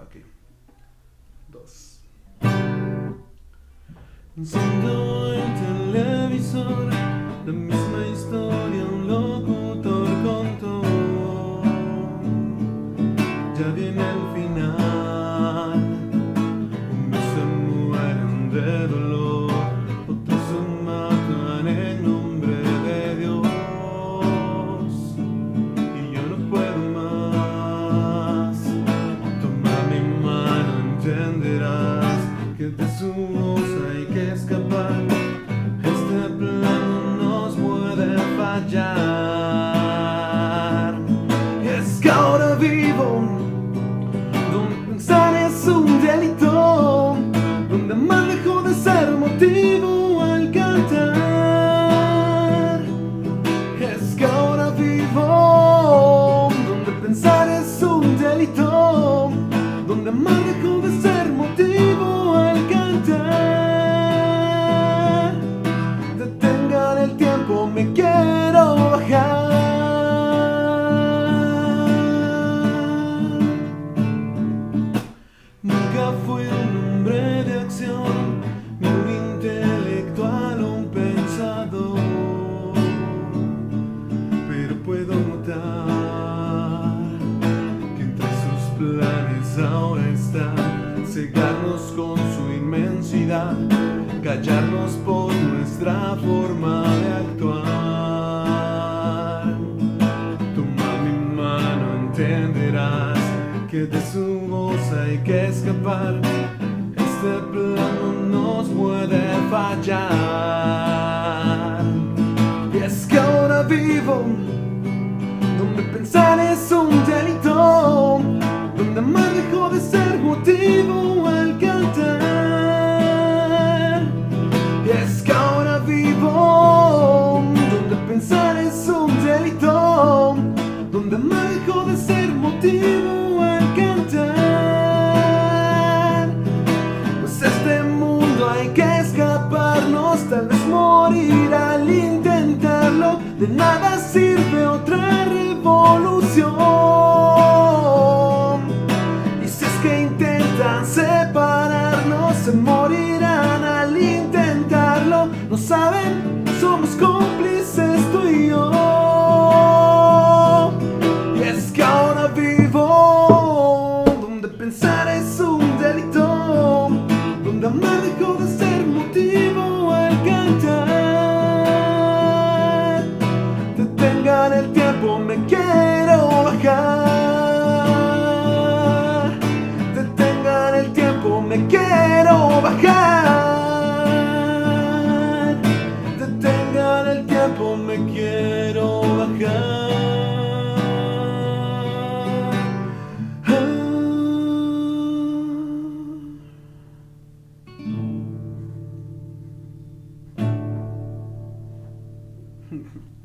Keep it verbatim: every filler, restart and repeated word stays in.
Aquí. Dos. Enciendo el televisor, la misma historia un locutor contó. Ya viene el final, unos se mueren de dolor, otros se matan en nombre de Dios. Y yo no puedo más, toma mi mano, entenderás que de su voz hay que escapar. Este plano nos puede fallar. Y es que ahora vivo donde pensar es un delito, donde amar dejó de ser motivo al cantar. Es que ahora vivo donde pensar es un delito, donde amar dejó de ser motivo al cantar. Detengan el tiempo, me quiero bajar. Nunca fui un hombre de acción, ni un intelectual o un pensador, pero puedo notar que entre sus planes ahora está cegarnos con su inmensidad, callarnos por nuestra forma de actuar. Toma mi mano, entenderás que de su voz hay que escapar. Este plano nos puede fallar. Y es que ahora vivo donde pensar es un delito, donde amar dejó de ser motivo al cantar. Y es que ahora vivo donde pensar es un delito, donde amar dejó de ser motivo al cantar. Pues este mundo hay que escaparnos, tal vez morir al intentarlo. De nada sirve otra revolución. Y si es que intentan separarnos, se morirán al intentarlo. No saben, somos cómplices tú y yo. Y es que ahora vivo donde pensar es un delito, donde amar dejó de ser motivo al cantar. Detengan el tiempo, me quiero bajar. Detengan el tiempo, me quiero bajar. Detengan el tiempo, me quiero bajar. Ah.